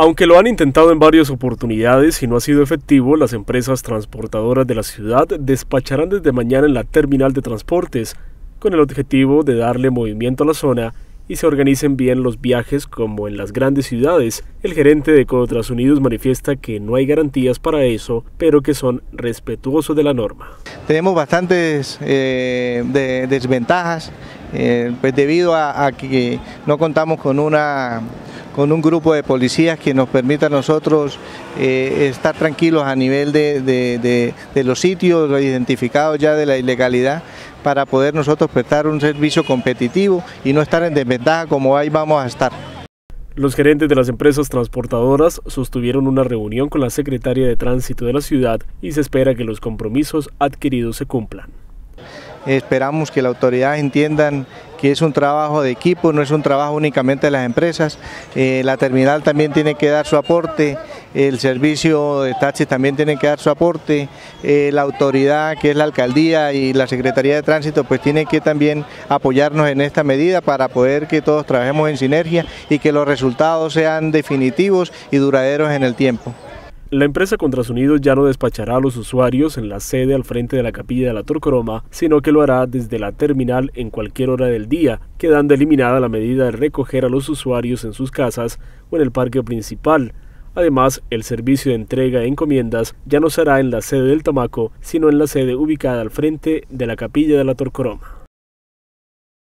Aunque lo han intentado en varias oportunidades y no ha sido efectivo, las empresas transportadoras de la ciudad despacharán desde mañana en la terminal de transportes, con el objetivo de darle movimiento a la zona y se organicen bien los viajes como en las grandes ciudades. El gerente de Ecootras Unidos manifiesta que no hay garantías para eso, pero que son respetuosos de la norma. Tenemos bastantes desventajas, pues debido a que no contamos con un grupo de policías que nos permita a nosotros estar tranquilos a nivel de los sitios identificados ya de la ilegalidad, para poder nosotros prestar un servicio competitivo y no estar en desventaja como ahí vamos a estar. Los gerentes de las empresas transportadoras sostuvieron una reunión con la secretaria de Tránsito de la ciudad y se espera que los compromisos adquiridos se cumplan. Esperamos que las autoridades entiendan que es un trabajo de equipo, no es un trabajo únicamente de las empresas. La terminal también tiene que dar su aporte, el servicio de taxis también tiene que dar su aporte, la autoridad que es la alcaldía y la Secretaría de Tránsito pues tiene que también apoyarnos en esta medida para poder que todos trabajemos en sinergia y que los resultados sean definitivos y duraderos en el tiempo. La empresa Ecootras Unidos ya no despachará a los usuarios en la sede al frente de la Capilla de la Torcoroma, sino que lo hará desde la terminal en cualquier hora del día, quedando eliminada la medida de recoger a los usuarios en sus casas o en el parque principal. Además, el servicio de entrega de encomiendas ya no será en la sede del Tamaco, sino en la sede ubicada al frente de la Capilla de la Torcoroma.